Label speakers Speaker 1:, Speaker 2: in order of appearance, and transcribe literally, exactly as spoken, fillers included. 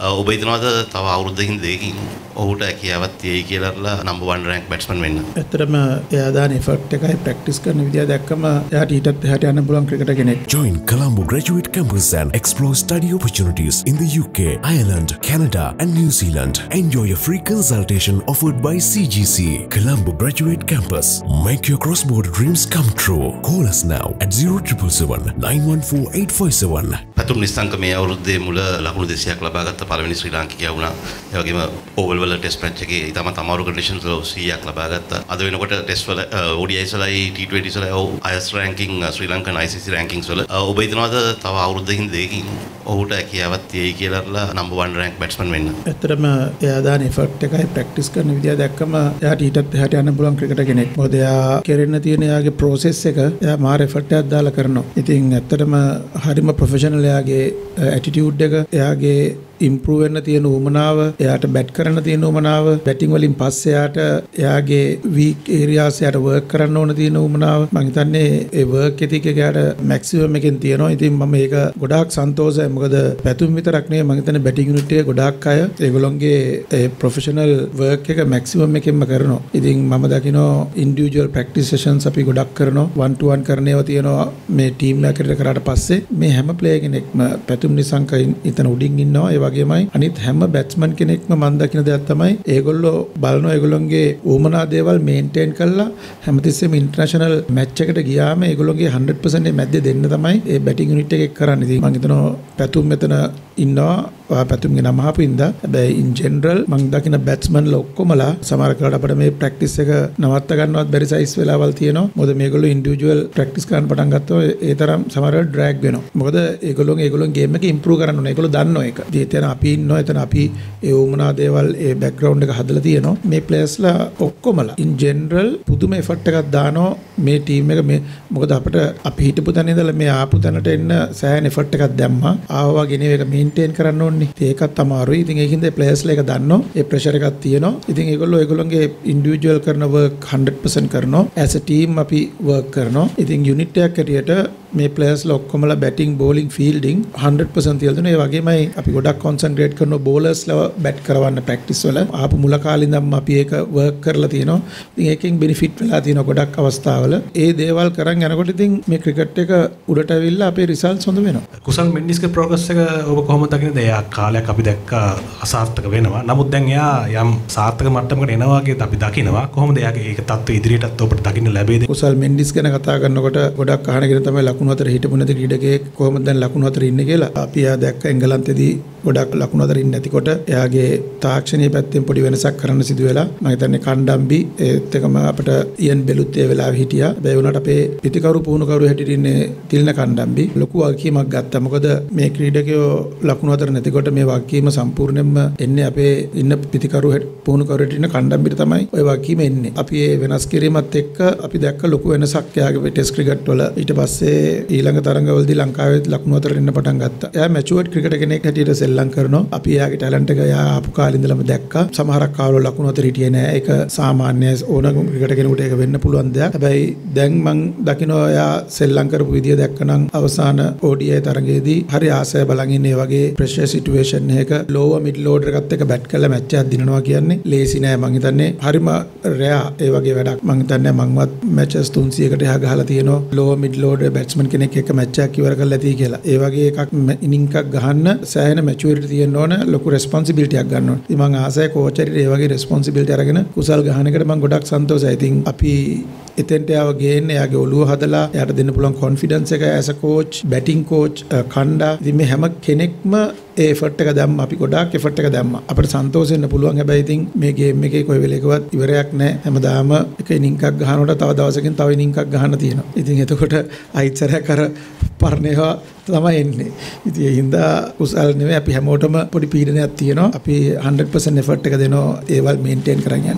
Speaker 1: ඔබ හිතනවාද තව අවුරුද්දකින් දෙකකින් ඔහුට හැකියාවක් තියෙයි කියලා නම්බර් වන් රැන්ක් බැට්ස්මන් වෙන්න?
Speaker 2: ඇත්තටම එයා දාන එෆර්ට් එකයි ප්‍රැක්ටිස් කරන විදිය දැක්කම එයාට ඊටත් එහාට යන්න පුළුවන් ක්‍රිකටර් කෙනෙක්.
Speaker 3: Join Colombo graduate campus and explore study opportunities in the U K, Ireland, Canada and New Zealand. Enjoy a free consultation offered by C G C. Colombo graduate campus. Make your cross-border dreams come true. Call us now at zero seven seven nine one four eight five seven.
Speaker 1: පැතුම් නිස්සංක මේ අවුරුද්දේ මුල ලකුණු දෙසීයක් ලබා ගත්ත පළවෙනි ශ්‍රී ලාංකිකයා වුණා. ඒ වගේම Orville වල ටෙස්ට් මැච් එකේ ඊටම අමාරු කන්ඩිෂන්ස් වල සීයක් ලබා ගත්තා. අද වෙනකොට ටෙස්ට් වල O D Is වලයි T twenty වල highest ranking Sri Lankan I C C rankings වල ඔබ හිතනවාද තව අවුරුද්දකින් දෙකකින් ඔහුට හැකියාවක් තියෙයි කියලා නම්බර් වන් රැන්ක් බැට්ස්මන් වෙන්න?
Speaker 2: ඇත්තටම එයා දාන එෆර්ට් එකයි ප්‍රැක්ටිස් කරන විදිය දැක්කම එයාට ඊටත් එහාට යන්න පුළුවන් ක්‍රිකටර් කෙනෙක්. මොකද එයා කෙරෙන්න තියෙන එයාගේ process එක එයා මාර එෆර්ට් එකක් දාලා කරනවා. ඉතින් ඇත්තටම හරිම ප්‍රොෆෙෂනල් එයාගේ ඇටිටියුඩ් එක එයාගේ ඉම්ප්‍රූව් වෙන්න තියෙන උමනාව එයාට බැට් කරන්න තියෙන උමනාව බැටිං වලින් පස්සේ එයාට එයාගේ වීක් ඒරියාස් එයාට වර්ක් කරන්න ඕන තියෙන උමනාව මම හිතන්නේ ඒ වර්ක් එතික් එක එයාට මැක්සිමම් එකෙන් තියෙනවා. ඉතින් මම මේක ගොඩාක් සන්තෝෂයි. මොකද පැතුම් විතරක් නෙවෙයි මම හිතන්නේ බැටිං යුනිට් එකේ ගොඩාක් අය ඒගොල්ලොන්ගේ ඒ ප්‍රොෆෙෂනල් වර්ක් එක මැක්සිමම් එකෙන්ම කරනවා. ඉතින් මම දකිනවා ඉන්ඩිවිජුවල් ප්‍රැක්ටිස් සෙෂන්ස් අපි ගොඩක් කරනවා. වන් ටු වන් කරන ඒවා තියෙනවා මේ ටීම් එකකට කරාට පස්සේ මේ හැම ප්ලේයර් කෙනෙක්ම පැතුම් නිසංක ඉතන උඩින් ඉන්නවා. ඒ වගේමයි අනිත් හැම බැට්ස්මන් කෙනෙක්ම මම දකින දෙයක් තමයි ඒගොල්ලෝ බලනවා ඒගොල්ලොන්ගේ උමනා දේවල් මේන්ටේන් කරලා හැමතිස්සෙම ඉන්ටර්නැෂනල් මැච් එකට ගියාම ඒගොල්ලොන්ගේ one hundred percent ඒ මැද්දේ දෙන්න තමයි ඒ බැටිං යුනිට් එකේ කරන්නේ. ඉතින් මම හිතනවා පැතුම් මෙතන ඉන්නවා. පැතුම්ගේ නම අහපින්දා. හැබැයි ඉන් ජෙනරල් මම දකින බැට්ස්මන්ලා ඔක්කොමලා සමහර කාලට අපිට මේ ප්‍රැක්ටිස් එක නවත්ත ගන්නවත් බැරි සයිස් වෙලාවල් තියෙනවා. මොකද මේගොල්ලෝ ඉන්ඩිවිජුවල් ප්‍රැක්ටිස් කරන්න පටන් ගත්තා ඒ තරම් සමහර ඩ්‍රැග් වෙනවා. මොකද ඒගොල්ලෝ ඒගොල්ලෝගේ ගේම් එක ඉම්ප්‍රූව් කරන්න ඕනේ. ඒගොල්ලෝ දන්නවා ඒක. ඉතින් අපි ඉන්නවා එතන අපි ඒ වුමනා දේවල් ඒ බෑග්ග්‍රවුන්ඩ් එක හදලා තියෙනවා. මේ ප්ලේයර්ස්ලා ඔක්කොමලා ඉන් ජෙනරල් පුදුම එෆර්ට් එකක් දානවා මේ ටීම් එක මේ මොකද අපිට අපි හිටපු තැන ඉඳලා මේ ආපු තැනට එන්න සෑහෙන එෆර්ට් එකක් දැම්මා. ආවා ගෙනේ ඒක මේන්ටේන් කරන්න ඕනේ. ඒකත් අමාරුයි. ඉතින් ඒකින්ද ප්ලේයර්ස්ලා එක දන්නවා. ඒ ප්‍රෙෂර් එකක් තියෙනවා. ඉතින් ඒගොල්ලෝ ඒගොල්ලන්ගේ ඉන්ඩිවිජුවල් කරන වර්ක් one hundred percent කරනවා. as a team අපි වර්ක් කරනවා. ඉතින් යුනිට් එකක් හැටියට මේ ප්ලේයර්ස්ලා ඔක්කොමලා batting bowling fielding one hundred percent තියලා දෙනවා. ඒ වගේමයි අපි ගොඩක් කොන්සන්ට්‍රේට් කරනවා බෝලර්ස්ලා බැට් කරවන්න ප්‍රැක්ටිස් වල. ආපු මුල කාලේ ඉඳන්ම අපි ඒක වර්ක් කරලා තියෙනවා. ඉතින් ඒකෙන් බෙනිෆිට් වෙලා තියෙනවා ගොඩක් අවස්ථාවල. ඒ දේවල් කරන් යනකොට ඉතින් මේ ක්‍රිකට් එක උඩට ඇවිල්ලා අපේ රිසල්ට්ස් හොඳ වෙනවා.
Speaker 4: කුසල් මෙන්ඩිස්ගේ ප්‍රෝග්‍රස් එක ඔබ කොහොමද දකින්නේ? එයා කාලයක් අපි දැක්කා අසාර්ථක වෙනවා. නමුත් දැන් එයා යම් සාර්ථක මට්ටමකට එනවා වගේත් අපි දකිනවා. කොහොමද එයාගේ ඒක තත්ත්වය ඉදිරියටත් ඔබට දකින්න ලැබෙයිද?
Speaker 2: කුසල් මෙන්ඩිස් ගැන කතා කරනකොට ගොඩක් අහනගෙන තමයි ලකුණු හතර හිටපු නැති ක්‍රීඩකයෙක් කොහොමද දැන් ලකුණු හතර ඉන්නේ කියලා. අපි එයා දැක්ක එංගලන්තයේදී ගොඩක් ලකුණු හතර ඉන්නේ නැතිකොට එයාගේ තාක්ෂණීය පැත්තෙන් පොඩි වෙනසක් කරන්න සිදු වෙලා මම හිතන්නේ කණ්ඩම්බි ඒත් එකම අපිට ඉයන් බෙලුත් ඒ වෙලාවේ හිටියා. හැබැයි උනාට අපේ පිටිකරු පුහුණුකරු හැටියට ඉන්නේ තිල්න කණ්ඩම්බි ලොකු වගකීමක් ගත්තා. මොකද මේ ක්‍රීඩකයෝ ලකුණු හතර නැතිකොට මේ වගකීම සම්පූර්ණයෙන්ම එන්නේ අපේ ඉන්න පිටිකරු පුහුණුකරු හැටියට ඉන්න කණ්ඩම්බිට තමයි ওই වගකීම එන්නේ. අපි ඒ වෙනස් කිරීමත් එක්ක අපි දැක්ක ලොකු වෙනසක් එයාගේ ටෙස්ට් ක්‍රිකට් වල. ඊට පස්සේ ඊළඟ තරඟවලදී ලංකාවේ ලකුණු හතර එන්න පටන් ගත්තා. එයා මැචුවර්ඩ් ක්‍රිකටර් කෙනෙක් හැටියට සෙල්ලම් කරනවා. අපි එයාගේ ටැලන්ට් එක එයා ආපු කාලේ ඉඳලම දැක්කා. සමහරක් කාලවල ලකුණු හතර හිටියේ නෑ. ඒක සාමාන්‍ය ඕනම ක්‍රිකටර් කෙනෙකුට ඒක වෙන්න පුළුවන් දෙයක්. හැබැයි දැන් මං දකිනවා එයා සෙල්ලම් කරපු විදිය දැක්කනම් අවසාන O D I තරගයේදී හරි ආසය බලන් ඉන්නේ වගේ ප්‍රෙෂර් සිටුේෂන් එකක ලෝවර් මිඩ් ඕඩර් එකත් එක්ක බැට් කරලා මැච් එකක් දිනනවා කියන්නේ ලේසි නෑ. මං හිතන්නේ හරිම රෙයා ඒ වගේ වැඩක්. මං හිතන්නේ මංවත් මැචස් තුන්සියයකට එහා ගහලා තියෙනවා ලෝවර් මිඩ් ඕඩර් බැට්ස්මන් කෙනෙක් එක්ක මැච් එකක් ඉවර කරලා ඇති කියලා. ඒ වගේ එකක් ඉනින්ග් එකක් ගහන්න සෑහෙන මැචුරිටි තියෙන්න ඕන. ලොකු රෙස්පොන්සිබිලිටි එකක් ගන්න ඕන. ඉතින් මං ආසයි කෝච් හරියට ඒ වගේ රෙස්පොන්සිබිලිටි අරගෙන කුසල් ගහන එකට මං ගොඩක් සන්තෝෂයි. ඉතින් අපි එතෙන්ට යාව ගේන්නේ එයාගේ ඔළුව හදලා එයාට දෙන්න පුළුවන් කොන්ෆිඩන්ස් එක as a coach batting coach කණ්ඩා. ඉතින් මේ හැම කෙනෙක්ම ඒ එෆර්ට් එක දැම්මා. අපි ගොඩාක් එෆර්ට් එක දැම්මා. අපිට සන්තෝෂ වෙන්න පුළුවන්. හැබැයි ඉතින් මේ ගේම් එකේ කොයි වෙලේකවත් ඉවරයක් නැහැ. හැමදාම එක ඉනින්ග් එකක් ගහනකොට තව දවසකින් තව ඉනින්ග් එකක් ගහන්න තියෙනවා. ඉතින් එතකොට අයිත්සරයක් අර පරණේවා තමයි එන්නේ. ඉතින් ඒ හින්දා කුසල් නෙවෙයි අපි හැමෝටම පොඩි පීඩනයක් තියෙනවා. අපි one hundred percent එෆර්ට් එක දෙනවා ඒවල් මේන්ටේන් කරගෙන යන්න.